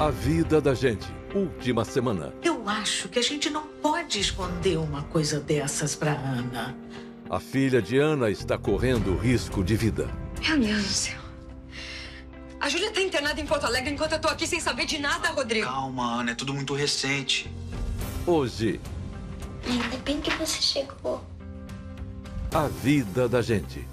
A vida da gente. Última semana. Eu acho que a gente não pode esconder uma coisa dessas pra Ana. A filha de Ana está correndo risco de vida. Meu Deus do céu. A Júlia tá internada em Porto Alegre enquanto eu tô aqui sem saber de nada, Rodrigo. Calma, Ana, é tudo muito recente. Hoje, Ainda bem que você chegou. a vida da gente.